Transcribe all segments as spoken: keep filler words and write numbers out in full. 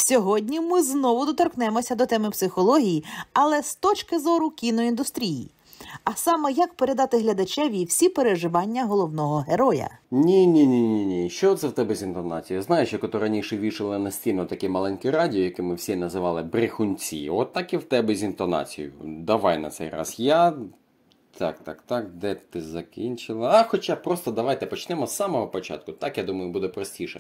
Сьогодні ми знову доторкнемося до теми психології, але з точки зору кіноіндустрії. А саме, як передати глядачеві всі переживання головного героя. Ні-ні-ні-ні, що це в тебе з інтонацією? Знаєш, як ото раніше вішали на стіну такі маленькі радіо, які ми всі називали брехунці. От так і в тебе з інтонацією. Давай на цей раз я... Так, так, так, де ти закінчила? А, хоча просто давайте почнемо з самого початку. Так, я думаю, буде простіше.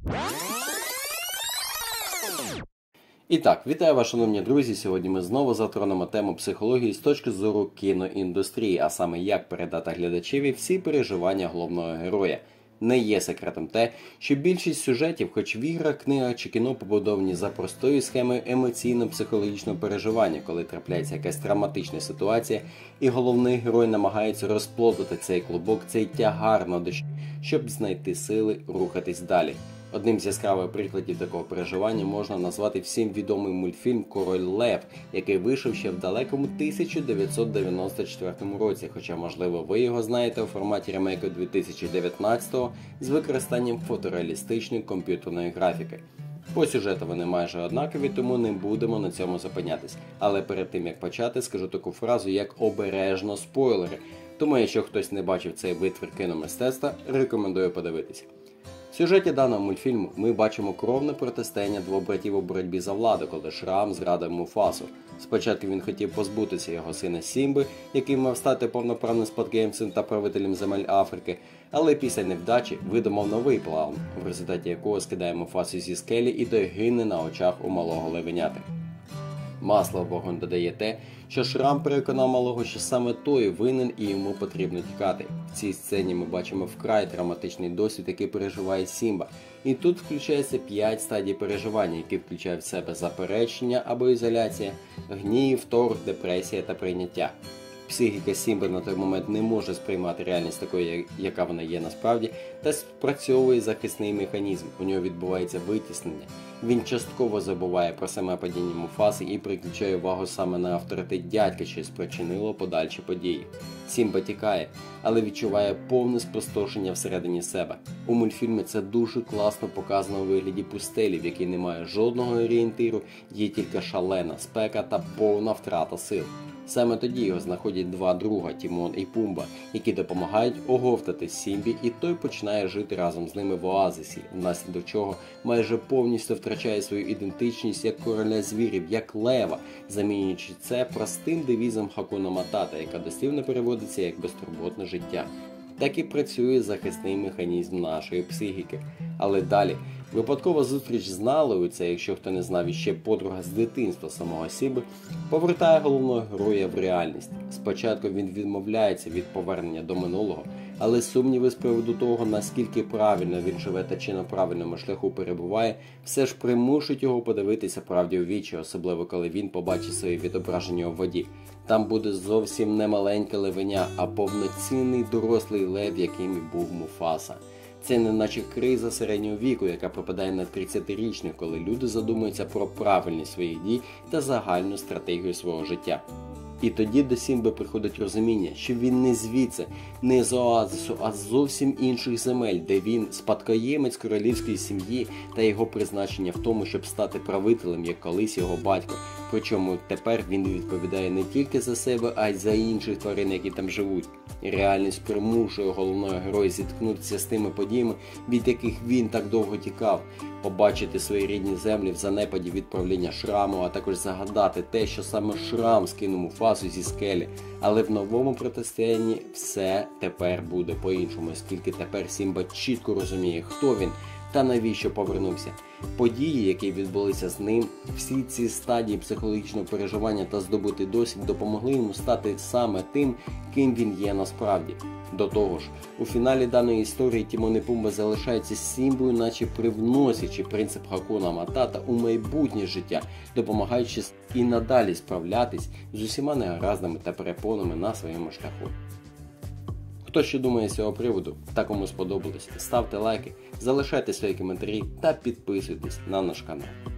І так, вітаю вас, шановні друзі. Сьогодні ми знову затронемо тему психології з точки зору кіноіндустрії, а саме як передати глядачеві всі переживання головного героя. Не є секретом те, що більшість сюжетів, хоч в іграх, книгах чи кіно, побудовані за простою схемою емоційно-психологічного переживання, коли трапляється якась травматична ситуація, і головний герой намагається розплодити цей клубок, цей тягар на душі, щоб знайти сили рухатись далі. Одним з яскравих прикладів такого переживання можна назвати всім відомий мультфільм «Король Лев», який вийшов ще в далекому тисяча дев'ятсот дев'яносто четвертому році, хоча, можливо, ви його знаєте у форматі ремейку дві тисячі дев'ятнадцятого з використанням фотореалістичної комп'ютерної графіки. По сюжету вони майже однакові, тому не будемо на цьому зупинятись. Але перед тим як почати, скажу таку фразу, як обережно спойлери. Тому, якщо хтось не бачив цей витвір кіномистецтва, рекомендую подивитися. В сюжеті даного мультфільму ми бачимо кровне протистояння двох братів у боротьбі за владу, коли Шрам зрадив Муфасу. Спочатку він хотів позбутися його сина Сімби, який мав стати повноправним спадкоємцем та правителем земель Африки, але після невдачі видумав новий план, в результаті якого скидає Муфасу зі скелі і той гине на очах у малого левеняти. Масло в вогонь додає те, що Шрам переконав малого, що саме той винен і йому потрібно тікати. В цій сцені ми бачимо вкрай травматичний досвід, який переживає Сімба. І тут включається п'ять стадій переживання, які включають в себе заперечення або ізоляція, гнів, торг, депресія та прийняття. Психіка Сімби на той момент не може сприймати реальність такою, яка вона є насправді, та спрацьовує захисний механізм. У нього відбувається витіснення. Він частково забуває про саме падіння Муфаси і переключає увагу саме на авторитет дядька, що спричинило подальші події. Сімба тікає, але відчуває повне спустошення всередині себе. У мультфільмі це дуже класно показано у вигляді пустелі, в якій немає жодного орієнтиру, є тільки шалена спека та повна втрата сил. Саме тоді його знаходять два друга, Тімон і Пумба, які допомагають оговтати Сімбі, і той починає жити разом з ними в оазисі, внаслідок чого майже повністю втрачає свою ідентичність як короля звірів, як лева, замінюючи це простим девізом Хакуна Матата, яка дослівно переводиться як безтурботне життя. Так і працює захисний механізм нашої психіки. Але далі, випадкова зустріч з Налою, це, якщо хто не знав, іще подруга з дитинства самого Сімби, повертає головного героя в реальність. Спочатку він відмовляється від повернення до минулого, але сумніви з приводу того, наскільки правильно він живе та чи на правильному шляху перебуває, все ж примушують його подивитися правді у вічі, особливо коли він побачить своє відображення у воді. Там буде зовсім не маленьке левеня, а повноцінний дорослий лев, яким і був Муфаса. Це не наче криза середнього віку, яка пропадає на тридцятирічних, коли люди задумуються про правильність своїх дій та загальну стратегію свого життя. І тоді до Сімби приходить розуміння, що він не звідси, не з оазису, а з зовсім інших земель, де він спадкоємець королівської сім'ї та його призначення в тому, щоб стати правителем, як колись його батько. Причому тепер він відповідає не тільки за себе, а й за інших тварин, які там живуть. І реальність примушує головного героя зіткнутися з тими подіями, від яких він так довго тікав, побачити свої рідні землі в занепаді від правління Шраму, а також загадати те, що саме Шрам скинув Муфасу зі скелі. Але в новому протистоянні все тепер буде по-іншому, оскільки тепер Сімба чітко розуміє, хто він та навіщо повернувся. Події, які відбулися з ним, всі ці стадії психологічного переживання та здобутий досвід допомогли йому стати саме тим, ким він є насправді. До того ж, у фіналі даної історії Тімон і Пумба залишаються Сімбою, наче привносячи принцип Хакуна Матата у майбутнє життя, допомагаючи і надалі справлятись з усіма негараздами та перепонами на своєму шляху. Хто що думає з цього приводу та кому сподобалось, ставте лайки, залишайте свої коментарі та підписуйтесь на наш канал.